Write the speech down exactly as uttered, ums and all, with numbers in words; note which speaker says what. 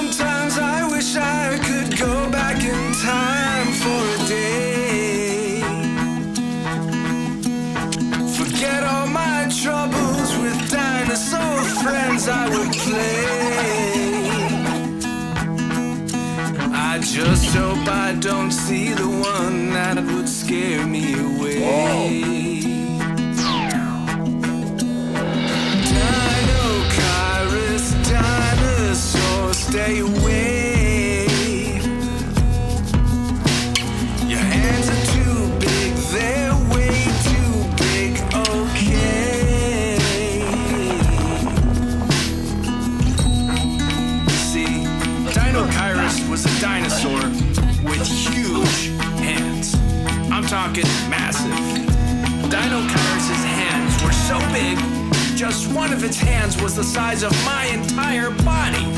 Speaker 1: Sometimes I wish I could go back in time for a day. Forget all my troubles with dinosaur friends I would play. I just hope I don't see the one that would scare me away. Whoa. Deinocheirus, dinosaur, stay away. Your hands are too big, they're way too big, okay. See, Deinocheirus was a dinosaur with huge hands. I'm talking massive. Deinocheirus' hands were so big, just one of its hands was the size of my entire body.